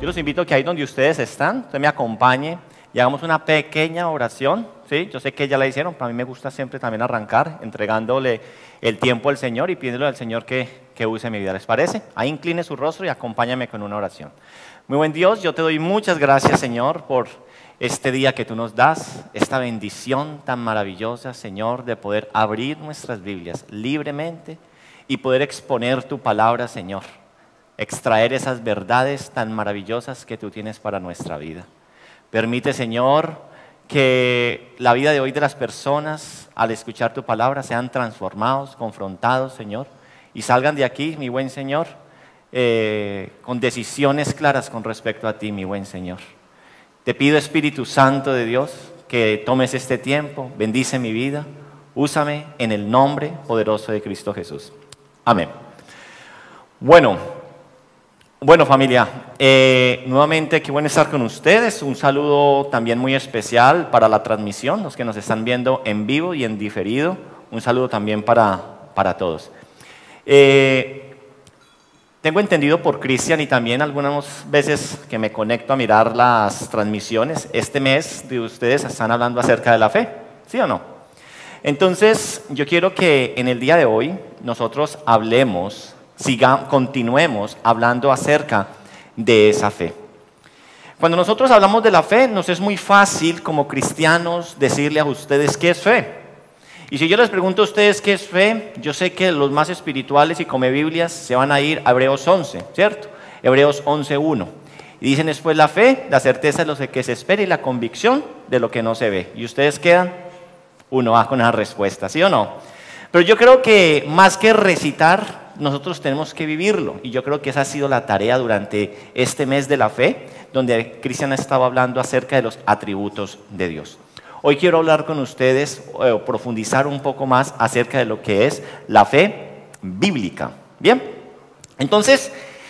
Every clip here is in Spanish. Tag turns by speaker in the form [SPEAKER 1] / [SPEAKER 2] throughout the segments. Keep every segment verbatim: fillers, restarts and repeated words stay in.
[SPEAKER 1] Yo los invito a que ahí donde ustedes están, usted me acompañe y hagamos una pequeña oración, ¿sí? Yo sé que ya la hicieron, pero a mí me gusta siempre también arrancar entregándole el tiempo al Señor y pidiéndole al Señor que, que use mi vida. ¿Les parece? Ahí incline su rostro y acompáñame con una oración. Muy buen Dios, yo te doy muchas gracias, Señor, por este día que tú nos das, esta bendición tan maravillosa, Señor, de poder abrir nuestras Biblias libremente y poder exponer tu palabra, Señor. Extraer esas verdades tan maravillosas que tú tienes para nuestra vida. Permite, Señor, que la vida de hoy de las personas, al escuchar tu palabra, sean transformados, confrontados, Señor, y salgan de aquí, mi buen Señor, eh, con decisiones claras con respecto a ti, mi buen Señor. Te pido, Espíritu Santo de Dios, que tomes este tiempo, bendice mi vida, úsame en el nombre poderoso de Cristo Jesús. Amén. Bueno, bueno familia, eh, nuevamente qué bueno estar con ustedes. Un saludo también muy especial para la transmisión, los que nos están viendo en vivo y en diferido. Un saludo también para, para todos. Eh, Tengo entendido por Cristian y también algunas veces que me conecto a mirar las transmisiones, este mes de ustedes están hablando acerca de la fe, ¿sí o no? Entonces, yo quiero que en el día de hoy nosotros hablemos, sigamos, continuemos hablando acerca de esa fe. Cuando nosotros hablamos de la fe, nos es muy fácil como cristianos decirle a ustedes qué es fe. Y si yo les pregunto a ustedes qué es fe, yo sé que los más espirituales y come Biblias se van a ir a Hebreos once, ¿cierto? Hebreos once uno. Y dicen después la fe, la certeza de lo que se espera y la convicción de lo que no se ve. Y ustedes quedan, uno va con esa respuesta, ¿sí o no? Pero yo creo que más que recitar, nosotros tenemos que vivirlo. Y yo creo que esa ha sido la tarea durante este mes de la fe, donde Cristian ha estado hablando acerca de los atributos de Dios. Hoy quiero hablar con ustedes, eh, profundizar un poco más acerca de lo que es la fe bíblica. Bien, entonces,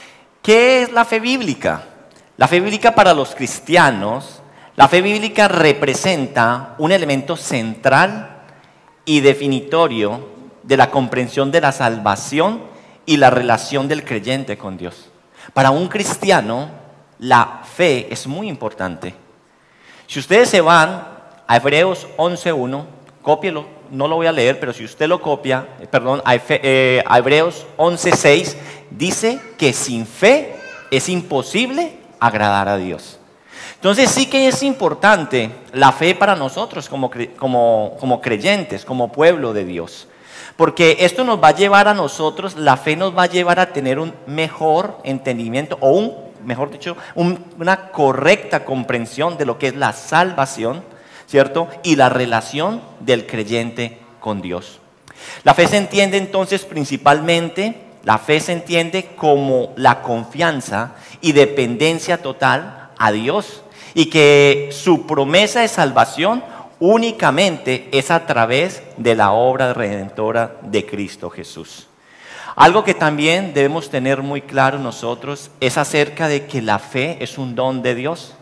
[SPEAKER 1] ¿qué es la fe bíblica? La fe bíblica para los cristianos, la fe bíblica representa un elemento central y definitorio de la comprensión de la salvación y la relación del creyente con Dios. Para un cristiano, la fe es muy importante. Si ustedes se van a Hebreos once uno, cópielo, no lo voy a leer, pero si usted lo copia, perdón, a, Efe, eh, a Hebreos once seis, dice que sin fe es imposible agradar a Dios. Entonces sí que es importante la fe para nosotros como, como, como creyentes, como pueblo de Dios. Porque esto nos va a llevar a nosotros, la fe nos va a llevar a tener un mejor entendimiento o un, mejor dicho, un, una correcta comprensión de lo que es la salvación, ¿cierto? Y la relación del creyente con Dios. La fe se entiende entonces principalmente, la fe se entiende como la confianza y dependencia total a Dios y que su promesa de salvación únicamente es a través de la obra redentora de Cristo Jesús. Algo que también debemos tener muy claro nosotros es acerca de que la fe es un don de Dios.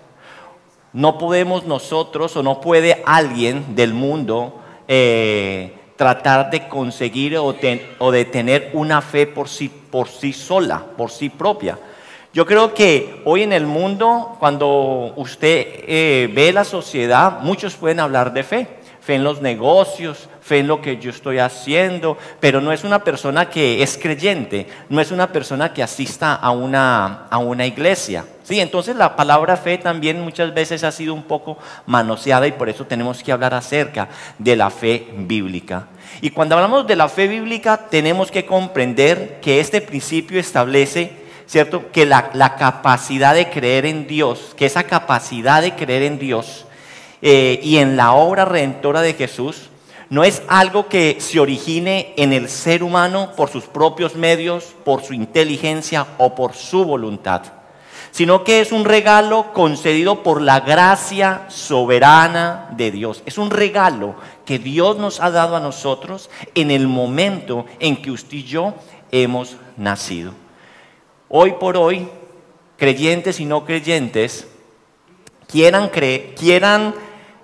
[SPEAKER 1] No podemos nosotros o no puede alguien del mundo eh, tratar de conseguir o, ten, o de tener una fe por sí, por sí sola, por sí propia. Yo creo que hoy en el mundo, cuando usted eh, ve la sociedad, muchos pueden hablar de fe. Fe en los negocios, fe en lo que yo estoy haciendo, pero no es una persona que es creyente, no es una persona que asista a una, a una iglesia. Sí, entonces la palabra fe también muchas veces ha sido un poco manoseada y por eso tenemos que hablar acerca de la fe bíblica. Y cuando hablamos de la fe bíblica tenemos que comprender que este principio establece, ¿cierto?, que la, la capacidad de creer en Dios, que esa capacidad de creer en Dios eh, y en la obra redentora de Jesús no es algo que se origine en el ser humano por sus propios medios, por su inteligencia o por su voluntad, sino que es un regalo concedido por la gracia soberana de Dios. Es un regalo que Dios nos ha dado a nosotros en el momento en que usted y yo hemos nacido. Hoy por hoy, creyentes y no creyentes, quieran, creer, quieran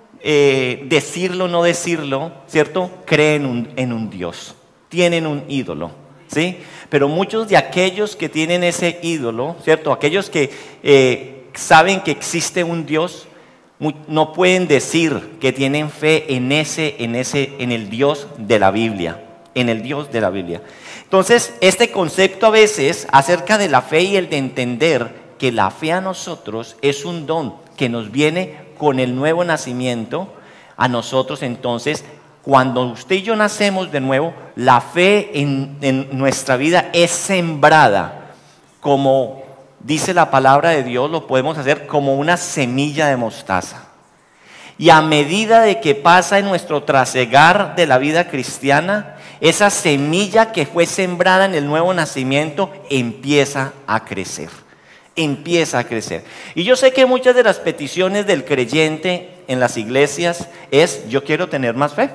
[SPEAKER 1] eh, decirlo o no decirlo, ¿cierto? Creen un, en un Dios, tienen un ídolo, ¿sí? Pero muchos de aquellos que tienen ese ídolo, ¿cierto? Aquellos que eh, saben que existe un Dios, no pueden decir que tienen fe en ese, en ese, en el Dios de la Biblia, en el Dios de la Biblia. Entonces, este concepto a veces acerca de la fe y el de entender que la fe a nosotros es un don que nos viene con el nuevo nacimiento, a nosotros entonces, cuando usted y yo nacemos de nuevo, la fe en, en nuestra vida es sembrada, como dice la palabra de Dios, lo podemos hacer como una semilla de mostaza. Y a medida de que pasa en nuestro trasegar de la vida cristiana, esa semilla que fue sembrada en el nuevo nacimiento empieza a crecer. Empieza a crecer. Y yo sé que muchas de las peticiones del creyente en las iglesias es: yo quiero tener más fe,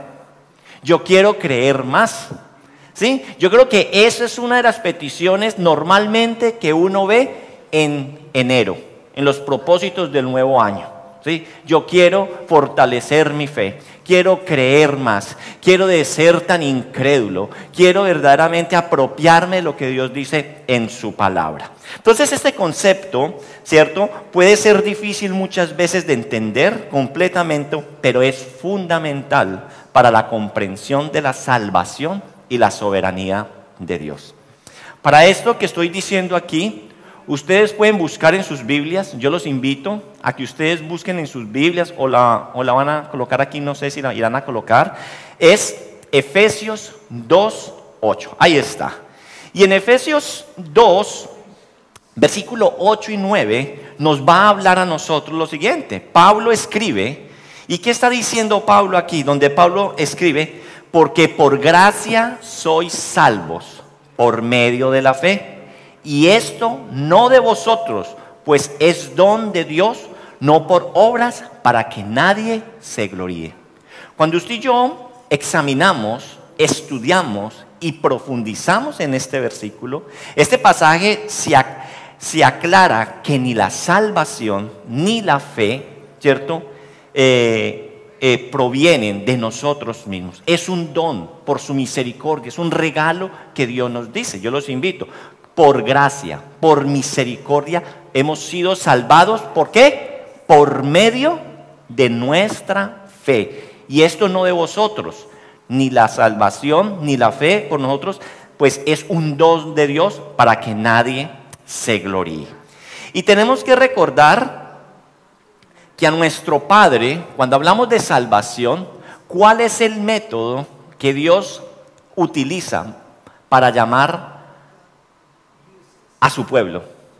[SPEAKER 1] yo quiero creer más. ¿Sí? Yo creo que esa es una de las peticiones normalmente que uno ve en enero, en los propósitos del nuevo año. ¿Sí? Yo quiero fortalecer mi fe, quiero creer más, quiero de ser tan incrédulo, quiero verdaderamente apropiarme de lo que Dios dice en su palabra. Entonces este concepto, ¿cierto?, puede ser difícil muchas veces de entender completamente, pero es fundamental para la comprensión de la salvación y la soberanía de Dios. Para esto que estoy diciendo aquí, ustedes pueden buscar en sus Biblias. Yo los invito a que ustedes busquen en sus Biblias, o la, o la van a colocar aquí, no sé si la irán a colocar. Es Efesios dos, ocho. Ahí está. Y en Efesios dos, versículo ocho y nueve, nos va a hablar a nosotros lo siguiente. Pablo escribe, ¿y qué está diciendo Pablo aquí? Donde Pablo escribe: porque por gracia sois salvos por medio de la fe. Y esto no de vosotros, pues es don de Dios, no por obras, para que nadie se gloríe. Cuando usted y yo examinamos, estudiamos y profundizamos en este versículo, este pasaje se, ac- se aclara que ni la salvación ni la fe, ¿cierto?, eh, eh, provienen de nosotros mismos. Es un don por su misericordia, es un regalo que Dios nos dice. Yo los invito. Por gracia, por misericordia, hemos sido salvados. ¿Por qué? Por medio de nuestra fe. Y esto no de vosotros, ni la salvación, ni la fe por nosotros, pues es un don de Dios para que nadie se gloríe. Y tenemos que recordar que a nuestro Padre, cuando hablamos de salvación, ¿cuál es el método que Dios utiliza para llamar a su pueblo?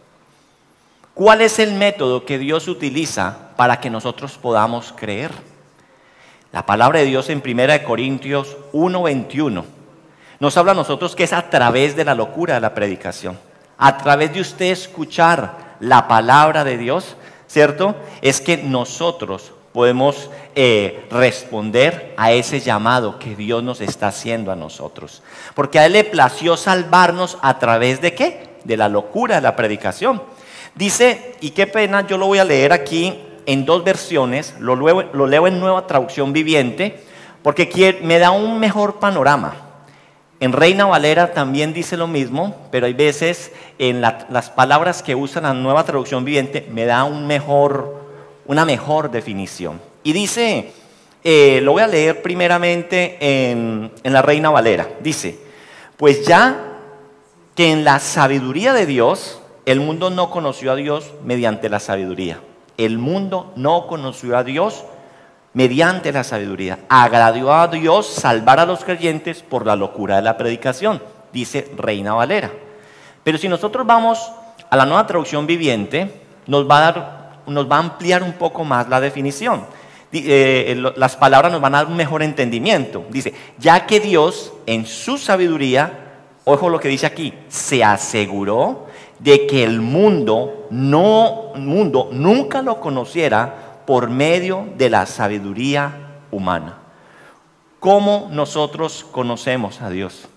[SPEAKER 1] ¿Cuál es el método que Dios utiliza para que nosotros podamos creer? La palabra de Dios en primera de Corintios uno, veintiuno nos habla a nosotros que es a través de la locura de la predicación, a través de usted escuchar la palabra de Dios, ¿cierto?, es que nosotros podemos eh, responder a ese llamado que Dios nos está haciendo a nosotros. Porque a Él le plació salvarnos a través de ¿qué? De la locura de la predicación. Dice, y qué pena, yo lo voy a leer aquí en dos versiones, lo leo, lo leo en Nueva Traducción Viviente, porque quiere, me da un mejor panorama. En Reina Valera también dice lo mismo, pero hay veces en la, las palabras que usan la Nueva Traducción Viviente me da un mejor, una mejor definición. Y dice, eh, lo voy a leer primeramente en, en la Reina Valera. Dice, pues ya que en la sabiduría de Dios, el mundo no conoció a Dios mediante la sabiduría. El mundo no conoció a Dios mediante la sabiduría. Agradó a Dios salvar a los creyentes por la locura de la predicación, dice Reina Valera. Pero si nosotros vamos a la Nueva Traducción Viviente, nos va a dar, nos va a ampliar un poco más la definición. Eh, las palabras nos van a dar un mejor entendimiento. Dice, ya que Dios en su sabiduría, ojo lo que dice aquí, se aseguró de que el mundo, no, mundo nunca lo conociera por medio de la sabiduría humana. ¿Cómo nosotros conocemos a Dios?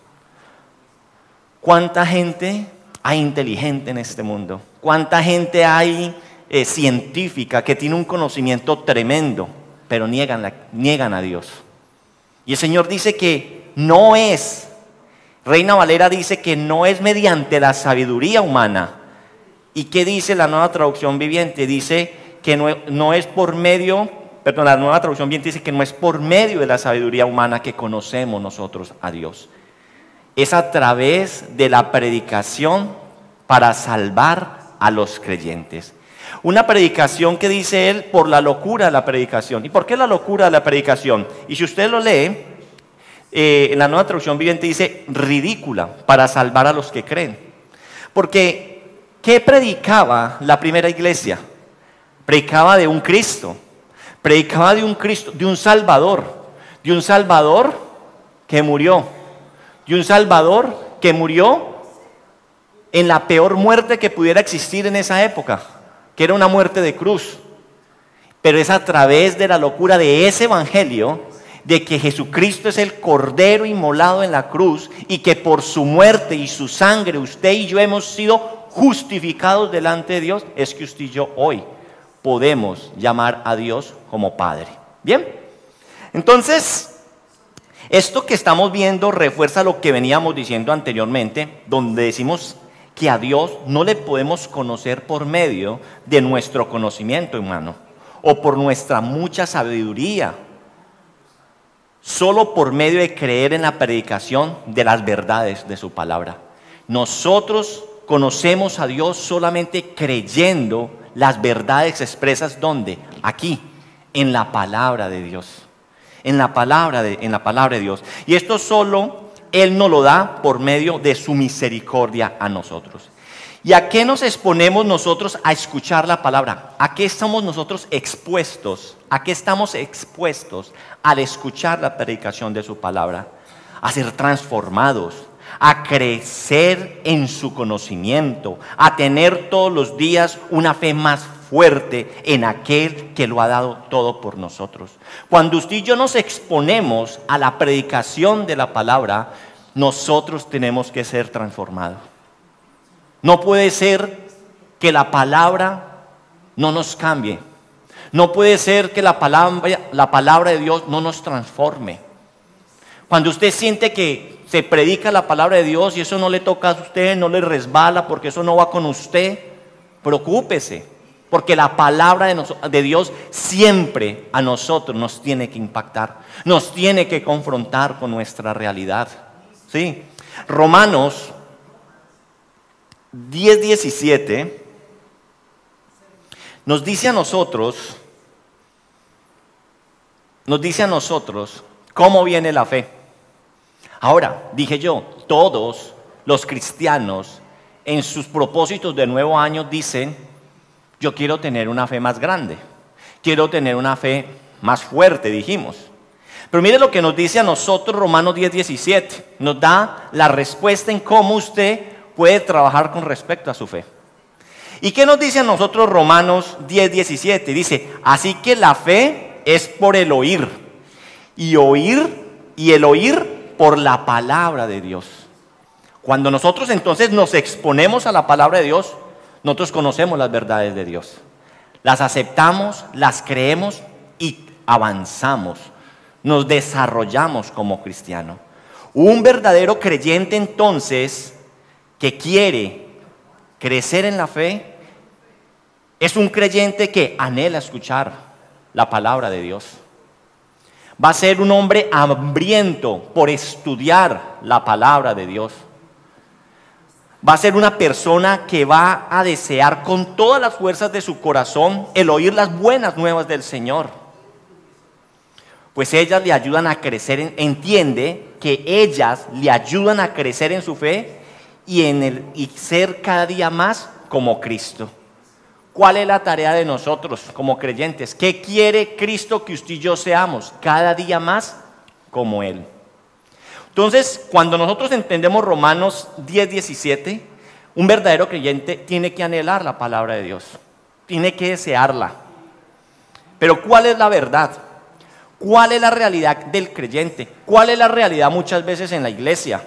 [SPEAKER 1] ¿Cuánta gente hay inteligente en este mundo? ¿Cuánta gente hay eh, científica que tiene un conocimiento tremendo, pero niegan, la, niegan a Dios? Y el Señor dice que no es, Reina Valera dice que no es mediante la sabiduría humana ¿Y qué dice la Nueva Traducción Viviente? Dice que no, no es por medio, perdón, la Nueva Traducción Viviente dice que no es por medio de la sabiduría humana que conocemos nosotros a Dios. Es a través de la predicación para salvar a los creyentes. Una predicación que dice él por la locura de la predicación. ¿Y por qué la locura de la predicación? Y si usted lo lee, eh, en la Nueva Traducción Viviente dice ridícula para salvar a los que creen. Porque, ¿qué predicaba la primera iglesia? Predicaba de un Cristo. Predicaba de un Cristo, de un Salvador. De un Salvador que murió. De un Salvador que murió en la peor muerte que pudiera existir en esa época, que era una muerte de cruz. Pero es a través de la locura de ese evangelio, de que Jesucristo es el Cordero inmolado en la cruz y que por su muerte y su sangre usted y yo hemos sido justificados delante de Dios, es que usted y yo hoy podemos llamar a Dios como Padre. Bien, entonces esto que estamos viendo refuerza lo que veníamos diciendo anteriormente, donde decimos que a Dios no le podemos conocer por medio de nuestro conocimiento humano o por nuestra mucha sabiduría, solo por medio de creer en la predicación de las verdades de su palabra. Nosotros conocemos a Dios solamente creyendo las verdades expresas, ¿dónde? Aquí, en la palabra de Dios. En la palabra de, en la palabra de Dios. Y esto solo Él nos lo da por medio de su misericordia a nosotros. ¿Y a qué nos exponemos nosotros a escuchar la palabra? ¿A qué estamos nosotros expuestos? ¿A qué estamos expuestos al escuchar la predicación de su palabra? A ser transformados, a crecer en su conocimiento, a tener todos los días una fe más fuerte en aquel que lo ha dado todo por nosotros. Cuando usted y yo nos exponemos a la predicación de la palabra, nosotros tenemos que ser transformados. No puede ser que la palabra no nos cambie. No puede ser que la palabra, la palabra de Dios no nos transforme. Cuando usted siente que se predica la palabra de Dios y eso no le toca a usted, no le resbala porque eso no va con usted, preocúpese. Porque la palabra de, nos, de Dios siempre a nosotros nos tiene que impactar, nos tiene que confrontar con nuestra realidad. ¿Sí? Romanos diez diecisiete nos dice a nosotros, nos dice a nosotros cómo viene la fe. Ahora, dije yo, todos los cristianos en sus propósitos de nuevo año dicen: yo quiero tener una fe más grande, quiero tener una fe más fuerte, dijimos. Pero mire lo que nos dice a nosotros Romanos diez diecisiete. Nos da la respuesta en cómo usted puede trabajar con respecto a su fe. ¿Y qué nos dice a nosotros Romanos diez diecisiete? Dice: así que la fe es por el oír, y oír, y el oír por la palabra de Dios. Cuando nosotros entonces nos exponemos a la palabra de Dios, nosotros conocemos las verdades de Dios, las aceptamos, las creemos y avanzamos, nos desarrollamos como cristianos. Un verdadero creyente entonces que quiere crecer en la fe es un creyente que anhela escuchar la palabra de Dios. Va a ser un hombre hambriento por estudiar la palabra de Dios. Va a ser una persona que va a desear con todas las fuerzas de su corazón el oír las buenas nuevas del Señor. Pues ellas le ayudan a crecer, entiende que ellas le ayudan a crecer en su fe y, en el, y ser cada día más como Cristo. ¿Cuál es la tarea de nosotros como creyentes? ¿Qué quiere Cristo que usted y yo seamos? Cada día más como Él. Entonces, cuando nosotros entendemos Romanos diez diecisiete, un verdadero creyente tiene que anhelar la palabra de Dios, tiene que desearla. Pero ¿cuál es la verdad? ¿Cuál es la realidad del creyente? ¿Cuál es la realidad muchas veces en la iglesia?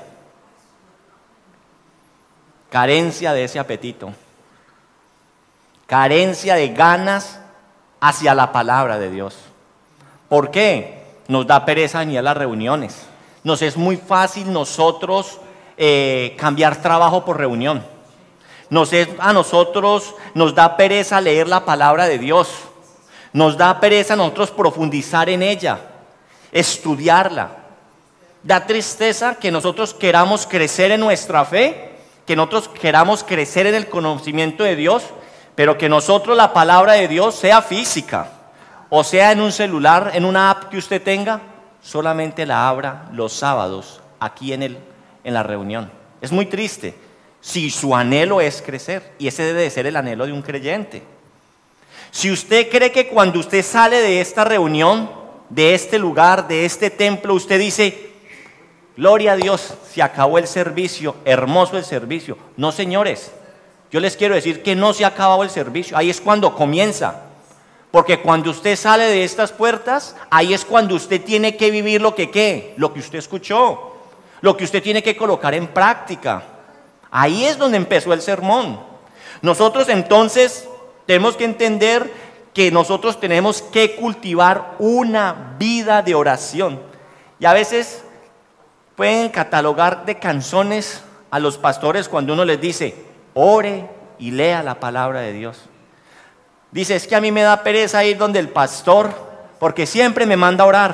[SPEAKER 1] Carencia de ese apetito, carencia de ganas hacia la palabra de Dios. ¿Por qué? Nos da pereza venir a las reuniones. Nos es muy fácil nosotros eh, cambiar trabajo por reunión. nos es, a nosotros nos da pereza leer la palabra de Dios. Nos da pereza a nosotros profundizar en ella, estudiarla. Da tristeza que nosotros queramos crecer en nuestra fe, que nosotros queramos crecer en el conocimiento de Dios, pero que nosotros la palabra de Dios sea física, o sea en un celular, en una app que usted tenga, solamente la abra los sábados aquí en, el, en la reunión. Es muy triste si su anhelo es crecer, y ese debe de ser el anhelo de un creyente. Si usted cree que cuando usted sale de esta reunión, de este lugar, de este templo, usted dice, gloria a Dios, se acabó el servicio, hermoso el servicio. No, señores, yo les quiero decir que no se ha acabado el servicio, ahí es cuando comienza. Porque cuando usted sale de estas puertas, ahí es cuando usted tiene que vivir lo que qué, lo que usted escuchó, lo que usted tiene que colocar en práctica. Ahí es donde empezó el sermón. Nosotros entonces tenemos que entender que nosotros tenemos que cultivar una vida de oración. Y a veces pueden catalogar de canzones a los pastores cuando uno les dice, ore y lea la palabra de Dios. Dice, es que a mí me da pereza ir donde el pastor, porque siempre me manda a orar.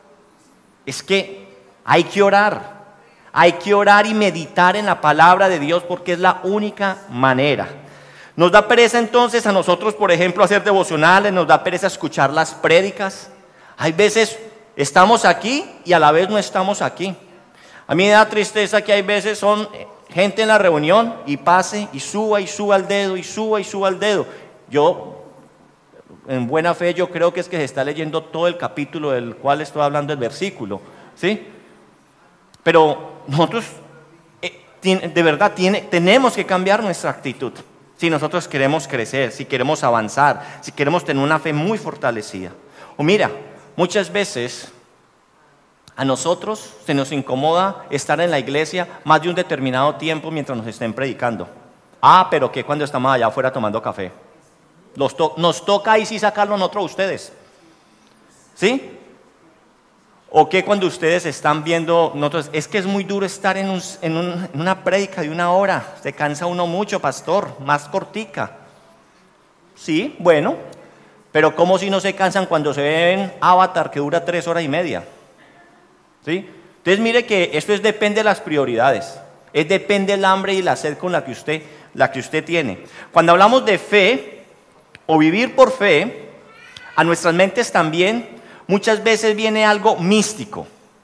[SPEAKER 1] Es que hay que orar, hay que orar y meditar en la palabra de Dios, porque es la única manera. Nos da pereza entonces a nosotros, por ejemplo, hacer devocionales, nos da pereza escuchar las prédicas. Hay veces estamos aquí y a la vez no estamos aquí. A mí me da tristeza que hay veces son gente en la reunión y pase y suba y suba el dedo y suba y suba el dedo. Yo, en buena fe, yo creo que es que se está leyendo todo el capítulo del cual estoy hablando, el versículo, ¿sí? Pero nosotros, eh, tiene, de verdad, tiene, tenemos que cambiar nuestra actitud. Si nosotros queremos crecer, si queremos avanzar, si queremos tener una fe muy fortalecida. O mira, muchas veces a nosotros se nos incomoda estar en la iglesia más de un determinado tiempo mientras nos estén predicando. Ah, pero ¿qué cuando estamos allá afuera tomando café? Nos, to nos toca ahí sí sacarlo nosotros a ustedes. ¿Sí? ¿O qué cuando ustedes están viendo nosotros? Es que es muy duro estar en, un, en, un, en una prédica de una hora. Se cansa uno mucho, pastor, más cortica. Sí, bueno, pero ¿cómo si no se cansan cuando se ven Avatar que dura tres horas y media? ¿Sí? Entonces mire que esto es, depende de las prioridades. Es depende del hambre y la sed con la que usted, la que usted tiene. Cuando hablamos de fe o vivir por fe, a nuestras mentes también muchas veces viene algo místico.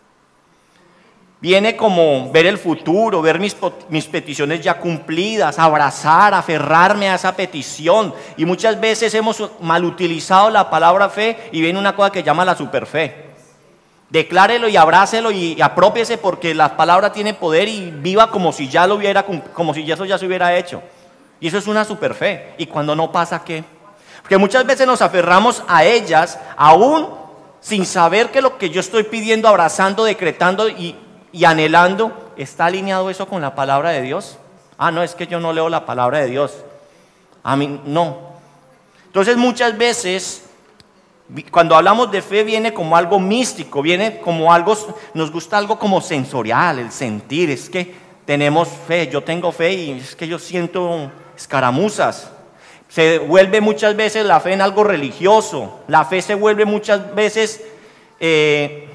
[SPEAKER 1] Viene como ver el futuro, ver mis, mis peticiones ya cumplidas, abrazar, aferrarme a esa petición. Y muchas veces hemos mal utilizado la palabra fe y viene una cosa que llama la superfe. Declárelo y abrácelo y apropiese porque la palabra tiene poder y viva como si ya lo hubiera, como si eso ya se hubiera hecho. Y eso es una superfe. ¿Y cuando no pasa qué? Porque muchas veces nos aferramos a ellas aún sin saber que lo que yo estoy pidiendo, abrazando, decretando y, y anhelando, ¿está alineado eso con la palabra de Dios? Ah, no, es que yo no leo la palabra de Dios. A mí no. Entonces muchas veces, cuando hablamos de fe, viene como algo místico, viene como algo, nos gusta algo como sensorial, el sentir. Es que tenemos fe, yo tengo fe y es que yo siento escaramuzas. Se vuelve muchas veces la fe en algo religioso. La fe se vuelve muchas veces eh,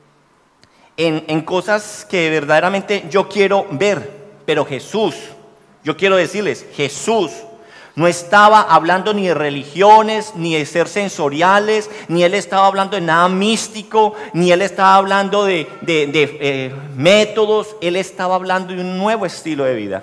[SPEAKER 1] en, en cosas que verdaderamente yo quiero ver. Pero Jesús, yo quiero decirles, Jesús no estaba hablando ni de religiones, ni de ser sensoriales, ni Él estaba hablando de nada místico, ni Él estaba hablando de, de, de eh, métodos. Él estaba hablando de un nuevo estilo de vida.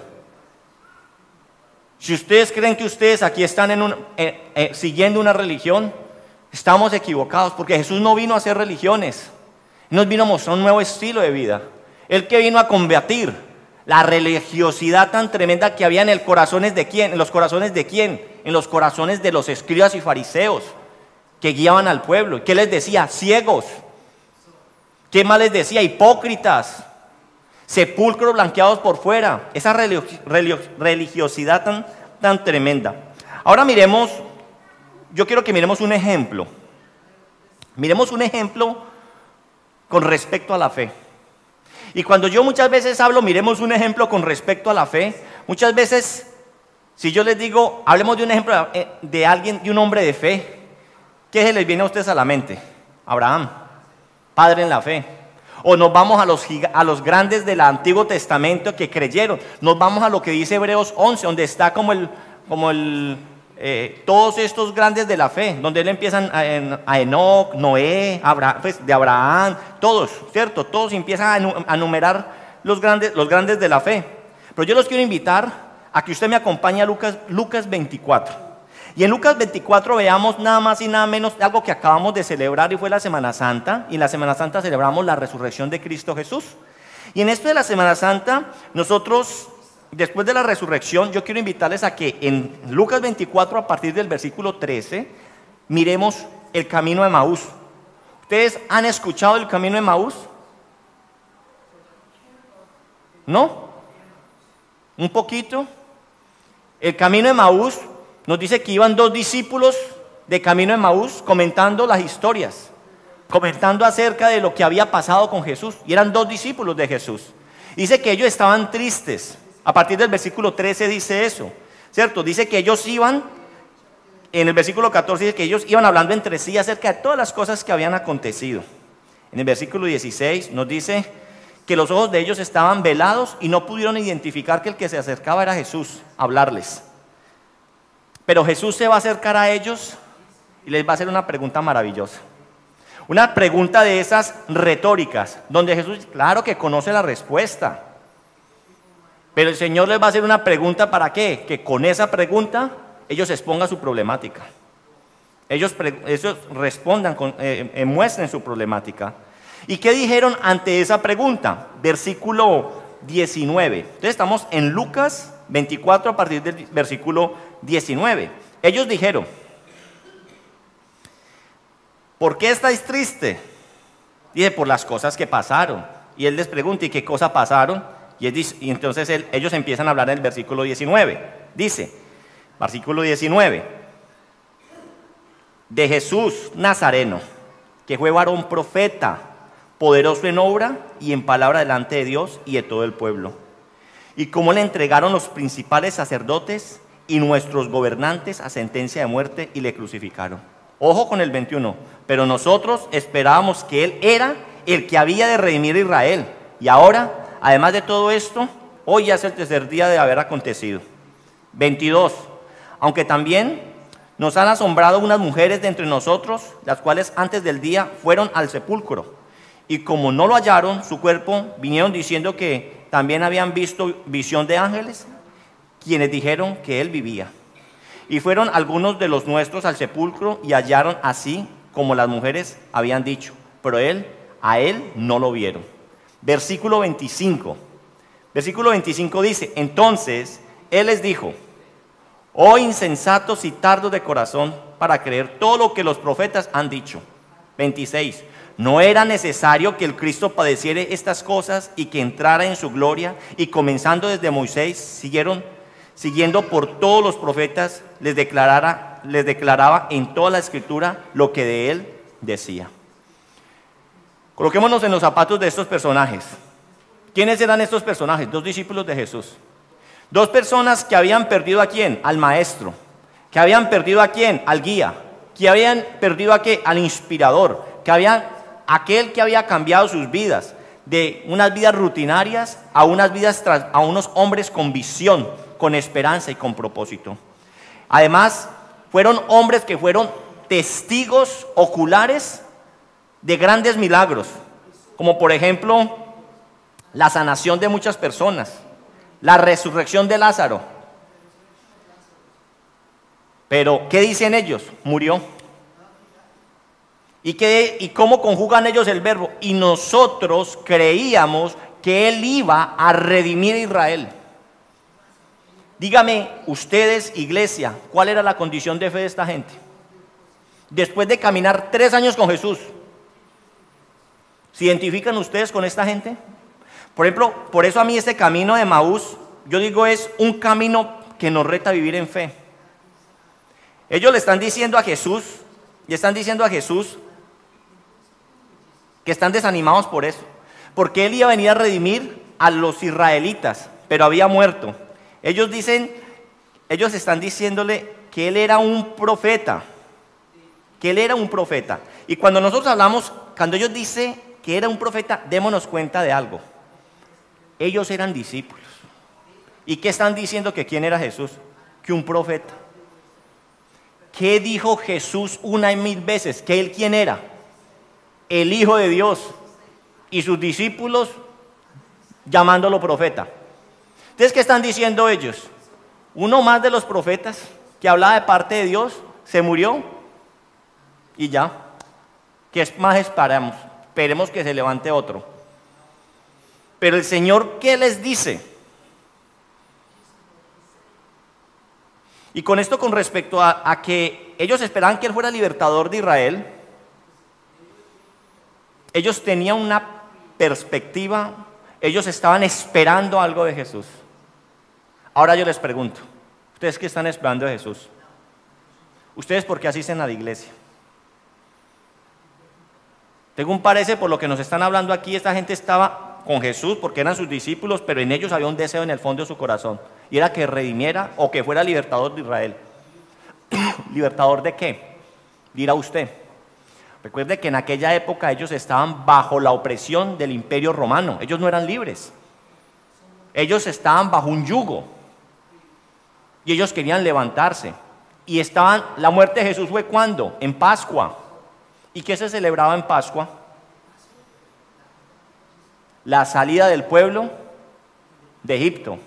[SPEAKER 1] Si ustedes creen que ustedes aquí están en un, eh, eh, siguiendo una religión, estamos equivocados, porque Jesús no vino a hacer religiones, nos vino a mostrar un nuevo estilo de vida. Él que vino a combatir la religiosidad tan tremenda que había en el corazones de quién, en los corazones de quién, en los corazones de los escribas y fariseos que guiaban al pueblo. ¿Qué les decía? Ciegos. ¿Qué más les decía? Hipócritas. Sepulcros blanqueados por fuera. Esa religiosidad tan, tan tremenda. Ahora miremos, yo quiero que miremos un ejemplo. Miremos un ejemplo con respecto a la fe. Y cuando yo muchas veces hablo, miremos un ejemplo con respecto a la fe, muchas veces Si yo les digo, hablemos de un ejemplo de, de alguien, de un hombre de fe, ¿qué se les viene a ustedes a la mente? Abraham, padre en la fe. O nos vamos a los, a los grandes del Antiguo Testamento que creyeron. Nos vamos a lo que dice Hebreos once, donde está como el, como el, eh, todos estos grandes de la fe, donde él empiezan a, a Enoc, Noé, Abraham, pues, de Abraham, todos, ¿cierto? Todos empiezan a, a numerar los grandes, los grandes de la fe. Pero yo los quiero invitar a que usted me acompañe a Lucas, Lucas veinticuatro. Y en Lucas veinticuatro veamos nada más y nada menos de algo que acabamos de celebrar y fue la Semana Santa. Y en la Semana Santa celebramos la resurrección de Cristo Jesús. Y en esto de la Semana Santa, nosotros, después de la resurrección, yo quiero invitarles a que en Lucas veinticuatro, a partir del versículo trece, miremos el camino de Emaús. ¿Ustedes han escuchado el camino de Emaús? ¿No? ¿Un poquito? El camino de Emaús nos dice que iban dos discípulos de camino de Emaús comentando las historias, comentando acerca de lo que había pasado con Jesús. Y eran dos discípulos de Jesús. Dice que ellos estaban tristes. A partir del versículo trece dice eso, ¿cierto? Dice que ellos iban, en el versículo catorce dice que ellos iban hablando entre sí acerca de todas las cosas que habían acontecido. En el versículo dieciséis nos dice que los ojos de ellos estaban velados y no pudieron identificar que el que se acercaba era Jesús, a hablarles. Pero Jesús se va a acercar a ellos y les va a hacer una pregunta maravillosa. Una pregunta de esas retóricas, donde Jesús, claro que conoce la respuesta. Pero el Señor les va a hacer una pregunta, ¿para qué? Que con esa pregunta ellos expongan su problemática. Ellos, ellos respondan, con, eh, eh, muestren su problemática. ¿Y qué dijeron ante esa pregunta? Versículo diecinueve. Entonces estamos en Lucas veinticuatro a partir del versículo diecinueve. Ellos dijeron, ¿por qué estáis tristes? Dice, por las cosas que pasaron. Y él les pregunta, ¿y qué cosas pasaron? Y, él, y entonces él, ellos empiezan a hablar en el versículo diecinueve. Dice, versículo diecinueve, de Jesús Nazareno, que fue varón profeta, poderoso en obra y en palabra delante de Dios y de todo el pueblo. Y cómo le entregaron los principales sacerdotes y nuestros gobernantes a sentencia de muerte y le crucificaron. Ojo con el veintiuno, pero nosotros esperábamos que él era el que había de redimir a Israel. Y ahora, además de todo esto, hoy ya es el tercer día de haber acontecido. veintidós, aunque también nos han asombrado unas mujeres de entre nosotros, las cuales antes del día fueron al sepulcro. Y como no lo hallaron, su cuerpo, vinieron diciendo que también habían visto visión de ángeles, quienes dijeron que él vivía. Y fueron algunos de los nuestros al sepulcro y hallaron así como las mujeres habían dicho, pero él, a él no lo vieron. Versículo veinticinco. Versículo veinticinco dice, entonces él les dijo, oh insensatos y tardos de corazón para creer todo lo que los profetas han dicho. veintiséis. ¿No era necesario que el Cristo padeciera estas cosas y que entrara en su gloria? Y comenzando desde Moisés, siguieron, siguiendo por todos los profetas, les, declarara, les declaraba en toda la escritura lo que de él decía. Coloquémonos en los zapatos de estos personajes. ¿Quiénes eran estos personajes? Dos discípulos de Jesús. Dos personas que habían perdido ¿a quién? Al maestro. Que habían perdido ¿a quién? Al guía. Que habían perdido ¿a qué? Al inspirador. Que habían aquel que había cambiado sus vidas de unas vidas rutinarias a unas vidas a unos hombres con visión, con esperanza y con propósito. Además, fueron hombres que fueron testigos oculares de grandes milagros, como por ejemplo la sanación de muchas personas, la resurrección de Lázaro. Pero, ¿qué dicen ellos? Murió. ¿Y, qué, ¿Y cómo conjugan ellos el verbo? Y nosotros creíamos que él iba a redimir a Israel. Dígame, ustedes, iglesia, ¿cuál era la condición de fe de esta gente? Después de caminar tres años con Jesús, ¿se identifican ustedes con esta gente? Por ejemplo, por eso a mí este camino de Emaús, yo digo, es un camino que nos reta a vivir en fe. Ellos le están diciendo a Jesús, y están diciendo a Jesús que están desanimados por eso, porque él iba a venir a redimir a los israelitas, pero había muerto. Ellos dicen, ellos están diciéndole que él era un profeta, que él era un profeta. Y cuando nosotros hablamos, cuando ellos dicen que era un profeta, démonos cuenta de algo. Ellos eran discípulos. ¿Y qué están diciendo que quién era Jesús? Que un profeta. ¿Qué dijo Jesús una y mil veces? ¿Que él quién era? El Hijo de Dios. Y sus discípulos llamándolo profeta. Entonces, ¿qué están diciendo ellos? Uno más de los profetas que hablaba de parte de Dios se murió y ya. ¿Qué más esperamos? Esperemos que se levante otro. Pero el Señor, ¿qué les dice? Y con esto, con respecto a, a que ellos esperaban que Él fuera libertador de Israel, ellos tenían una perspectiva, ellos estaban esperando algo de Jesús. Ahora yo les pregunto, ¿ustedes qué están esperando de Jesús? ¿Ustedes por qué asisten a la iglesia? Según parece, por lo que nos están hablando aquí, esta gente estaba con Jesús porque eran sus discípulos, pero en ellos había un deseo en el fondo de su corazón, y era que redimiera o que fuera libertador de Israel. ¿Libertador de qué? Dirá usted. Recuerde que en aquella época ellos estaban bajo la opresión del imperio romano, ellos no eran libres, ellos estaban bajo un yugo, y ellos querían levantarse, y estaban, la muerte de Jesús fue ¿cuándo? En Pascua. ¿Y qué se celebraba en Pascua? La salida del pueblo de Egipto.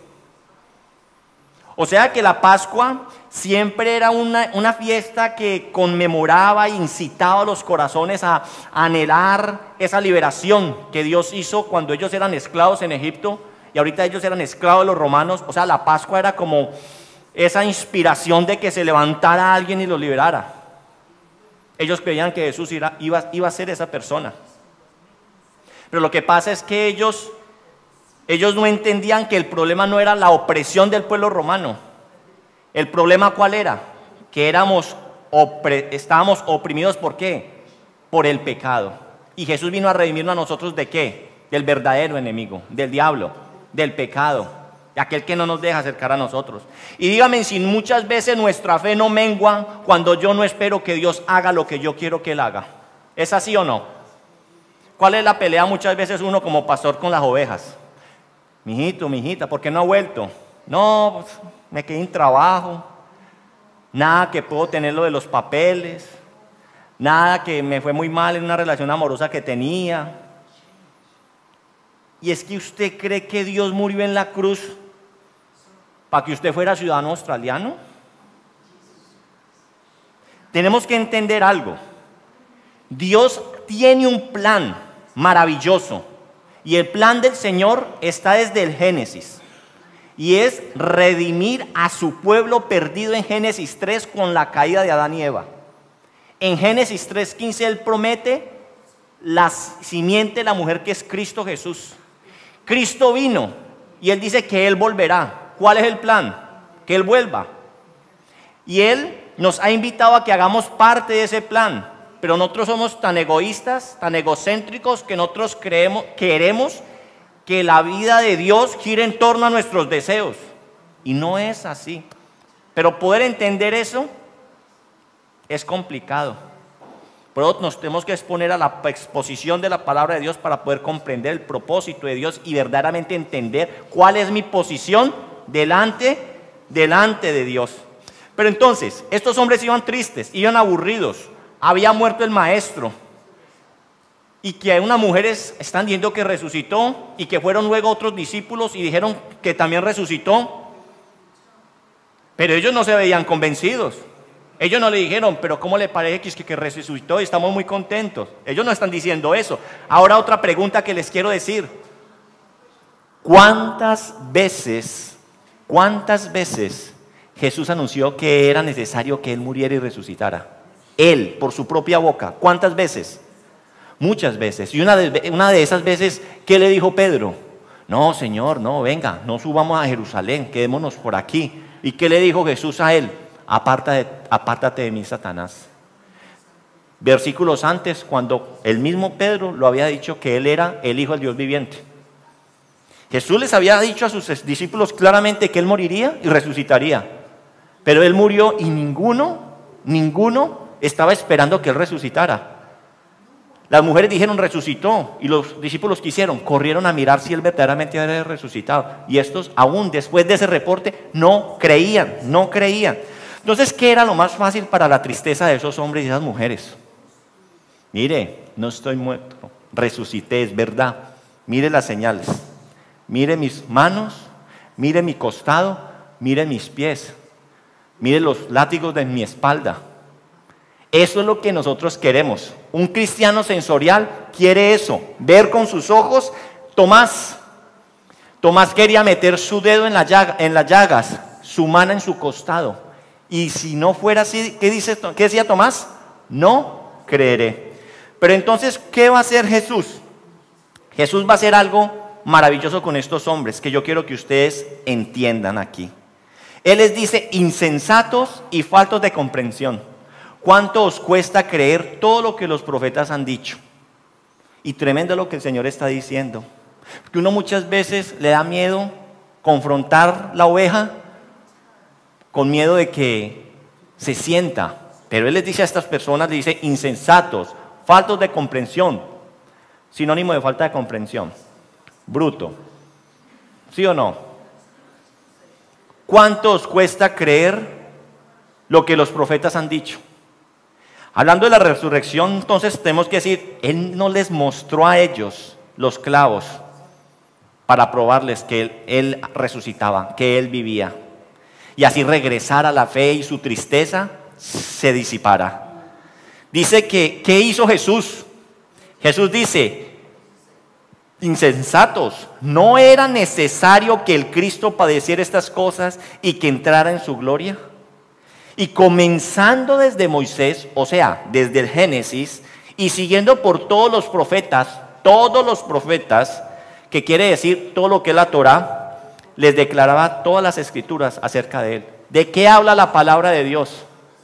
[SPEAKER 1] O sea que la Pascua siempre era una, una fiesta que conmemoraba e incitaba a los corazones a, a anhelar esa liberación que Dios hizo cuando ellos eran esclavos en Egipto y ahorita ellos eran esclavos de los romanos. O sea, la Pascua era como esa inspiración de que se levantara alguien y los liberara. Ellos creían que Jesús iba, iba, iba a ser esa persona. Pero lo que pasa es que ellos, ellos no entendían que el problema no era la opresión del pueblo romano. ¿El problema cuál era? Que éramos opre, estábamos oprimidos, ¿por qué? Por el pecado. Y Jesús vino a redimirnos a nosotros ¿de qué? Del verdadero enemigo, del diablo, del pecado, de aquel que no nos deja acercar a nosotros. Y dígame si muchas veces nuestra fe no mengua cuando yo no espero que Dios haga lo que yo quiero que Él haga. ¿Es así o no? ¿Cuál es la pelea muchas veces uno como pastor con las ovejas? Mijito, mijita, ¿por qué no ha vuelto? No, pues, me quedé en trabajo, nada que puedo tener lo de los papeles, nada que me fue muy mal en una relación amorosa que tenía. ¿Y es que usted cree que Dios murió en la cruz para que usted fuera ciudadano australiano? Tenemos que entender algo. Dios tiene un plan maravilloso y el plan del Señor está desde el Génesis y es redimir a su pueblo perdido en Génesis tres con la caída de Adán y Eva. En Génesis tres quince Él promete la simiente de la mujer que es Cristo Jesús. Cristo vino y Él dice que Él volverá. ¿Cuál es el plan? Que Él vuelva. Y Él nos ha invitado a que hagamos parte de ese plan. Pero nosotros somos tan egoístas, tan egocéntricos, que nosotros creemos, queremos que la vida de Dios gire en torno a nuestros deseos. Y no es así. Pero poder entender eso es complicado. Pero nos tenemos que exponer a la exposición de la palabra de Dios para poder comprender el propósito de Dios y verdaderamente entender cuál es mi posición delante, delante de Dios. Pero entonces, estos hombres iban tristes, iban aburridos. Había muerto el maestro y que unas mujeres están diciendo que resucitó y que fueron luego otros discípulos y dijeron que también resucitó, pero ellos no se veían convencidos. Ellos no le dijeron, pero ¿cómo le parece que, que resucitó y estamos muy contentos? Ellos no están diciendo eso. Ahora otra pregunta que les quiero decir: ¿cuántas veces, cuántas veces Jesús anunció que era necesario que Él muriera y resucitara? Él, por su propia boca. ¿Cuántas veces? Muchas veces. Y una de, una de esas veces, ¿qué le dijo Pedro? No, Señor, no, venga, no subamos a Jerusalén, quedémonos por aquí. ¿Y qué le dijo Jesús a él? Aparta de, apártate de mí, Satanás. Versículos antes, cuando el mismo Pedro lo había dicho que él era el Hijo del Dios viviente. Jesús les había dicho a sus discípulos claramente que Él moriría y resucitaría. Pero él murió y ninguno, ninguno estaba esperando que él resucitara. Las mujeres dijeron resucitó y los discípulos quisieron, corrieron a mirar si él verdaderamente había resucitado. Y estos aún después de ese reporte no creían, no creían. Entonces, ¿qué era lo más fácil para la tristeza de esos hombres y esas mujeres? Mire, no estoy muerto, resucité, es verdad. Mire las señales, mire mis manos, mire mi costado, mire mis pies, mire los látigos de mi espalda. Eso es lo que nosotros queremos. Un cristiano sensorial quiere eso, ver con sus ojos. Tomás, Tomás quería meter su dedo en, la llaga, en las llagas, su mano en su costado. Y si no fuera así, ¿qué, dice, qué decía Tomás? No creeré. Pero entonces, ¿qué va a hacer Jesús? Jesús va a hacer algo maravilloso con estos hombres que yo quiero que ustedes entiendan aquí. Él les dice insensatos y faltos de comprensión. ¿Cuánto os cuesta creer todo lo que los profetas han dicho? Y tremendo lo que el Señor está diciendo. Porque uno muchas veces le da miedo confrontar la oveja con miedo de que se sienta. Pero Él les dice a estas personas, le dice insensatos, faltos de comprensión. Sinónimo de falta de comprensión. Bruto. ¿Sí o no? ¿Cuánto os cuesta creer lo que los profetas han dicho? Hablando de la resurrección, entonces tenemos que decir, Él no les mostró a ellos los clavos para probarles que Él, él resucitaba, que Él vivía. Y así regresar a la fe y su tristeza se disipara. Dice que, ¿qué hizo Jesús? Jesús dice, insensatos, ¿no era necesario que el Cristo padeciera estas cosas y que entrara en su gloria? Y comenzando desde Moisés, o sea, desde el Génesis, y siguiendo por todos los profetas, todos los profetas, que quiere decir todo lo que es la Torá, les declaraba todas las escrituras acerca de Él. ¿De qué habla la palabra de Dios?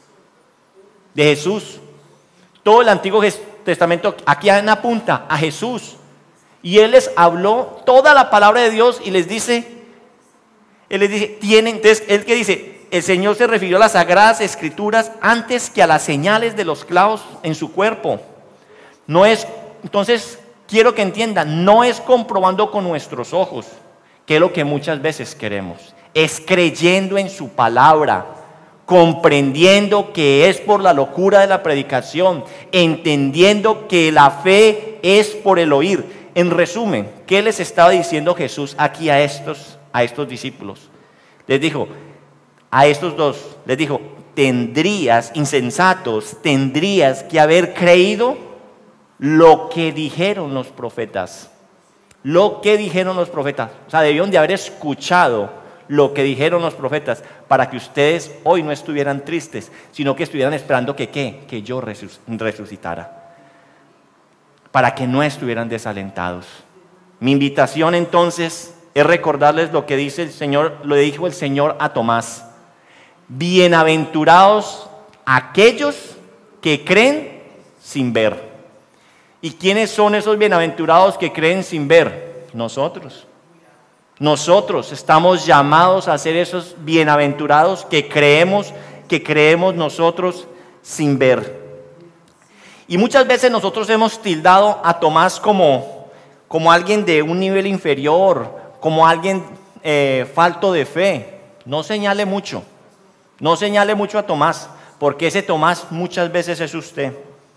[SPEAKER 1] De Jesús. Todo el Antiguo Testamento aquí apunta a Jesús. Y Él les habló toda la palabra de Dios y les dice, Él les dice, tienen, entonces, Él que dice, el Señor se refirió a las sagradas escrituras antes que a las señales de los clavos en su cuerpo. No es, entonces, quiero que entiendan, no es comprobando con nuestros ojos, que es lo que muchas veces queremos. Es creyendo en su palabra, comprendiendo que es por la locura de la predicación, entendiendo que la fe es por el oír. En resumen, ¿qué les estaba diciendo Jesús aquí a estos, a estos discípulos? Les dijo, a estos dos, les dijo, tendrías, insensatos, tendrías que haber creído lo que dijeron los profetas. Lo que dijeron los profetas. O sea, debieron de haber escuchado lo que dijeron los profetas para que ustedes hoy no estuvieran tristes, sino que estuvieran esperando que ¿qué? Que yo resucitara. Para que no estuvieran desalentados. Mi invitación entonces es recordarles lo que dice el Señor, lo dijo el Señor a Tomás. Bienaventurados aquellos que creen sin ver. ¿Y quiénes son esos bienaventurados que creen sin ver? Nosotros. Nosotros estamos llamados a ser esos bienaventurados que creemos, que creemos nosotros sin ver. Y muchas veces nosotros hemos tildado a Tomás como, como alguien de un nivel inferior, como alguien eh, falto de fe. No señale mucho. No señale mucho a Tomás, porque ese Tomás muchas veces es usted.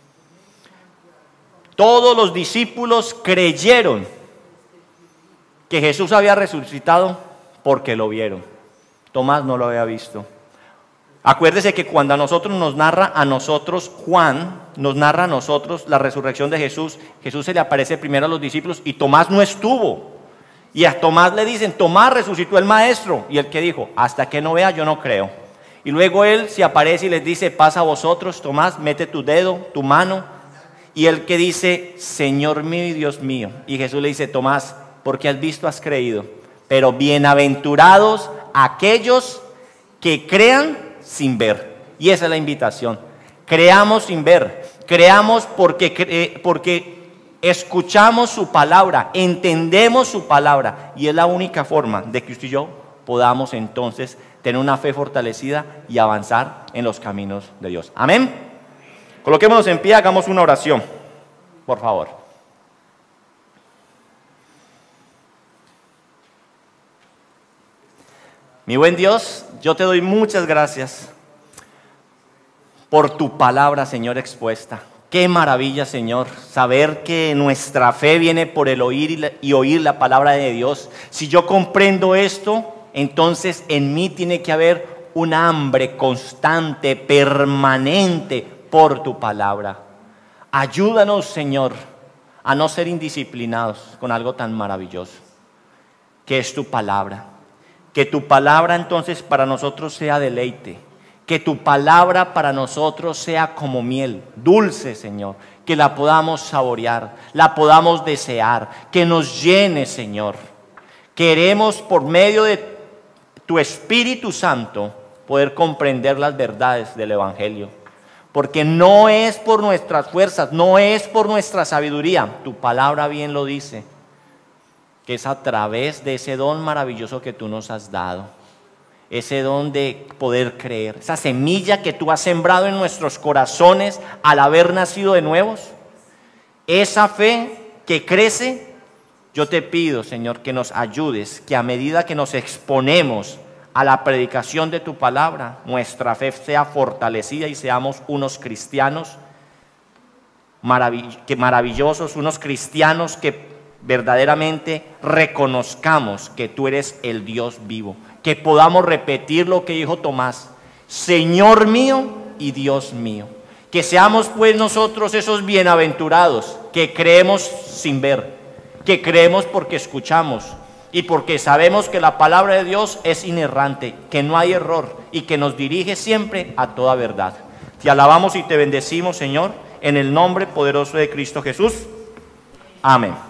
[SPEAKER 1] Todos los discípulos creyeron que Jesús había resucitado porque lo vieron. Tomás no lo había visto. Acuérdese que cuando a nosotros nos narra a nosotros, Juan nos narra a nosotros la resurrección de Jesús, Jesús se le aparece primero a los discípulos y Tomás no estuvo. Y a Tomás le dicen, Tomás, resucitó el maestro. Y el que dijo, hasta que no vea yo no creo. Y luego él se aparece y les dice, pasa a vosotros, Tomás, mete tu dedo, tu mano. Y el que dice, Señor mío y Dios mío. Y Jesús le dice, Tomás, porque has visto, has creído. Pero bienaventurados aquellos que crean sin ver. Y esa es la invitación. Creamos sin ver. Creamos porque, cre- porque escuchamos su palabra, entendemos su palabra. Y es la única forma de que usted y yo podamos entonces tener una fe fortalecida y avanzar en los caminos de Dios. Amén. Coloquémonos en pie, hagamos una oración, por favor. Mi buen Dios, yo te doy muchas gracias por tu palabra, Señor, expuesta. Qué maravilla, Señor, saber que nuestra fe viene por el oír y, la, y oír la palabra de Dios. Si yo comprendo esto, entonces en mí tiene que haber un hambre constante, permanente por tu palabra. Ayúdanos, Señor, a no ser indisciplinados con algo tan maravilloso, que es tu palabra. Que tu palabra entonces para nosotros sea deleite. Que tu palabra para nosotros sea como miel, dulce, Señor. Que la podamos saborear, la podamos desear. Que nos llene, Señor. Queremos por medio de tu Espíritu Santo poder comprender las verdades del Evangelio. Porque no es por nuestras fuerzas, no es por nuestra sabiduría. Tu palabra bien lo dice. Que es a través de ese don maravilloso que tú nos has dado, ese don de poder creer, esa semilla que tú has sembrado en nuestros corazones al haber nacido de nuevos, esa fe que crece. Yo te pido, Señor, que nos ayudes, que a medida que nos exponemos a la predicación de tu palabra, nuestra fe sea fortalecida y seamos unos cristianos maravill- que maravillosos, unos cristianos que verdaderamente reconozcamos que tú eres el Dios vivo, que podamos repetir lo que dijo Tomás: Señor mío y Dios mío. Que seamos pues nosotros esos bienaventurados que creemos sin ver, que creemos porque escuchamos y porque sabemos que la palabra de Dios es inerrante, que no hay error y que nos dirige siempre a toda verdad. Te alabamos y te bendecimos, Señor, en el nombre poderoso de Cristo Jesús. Amén.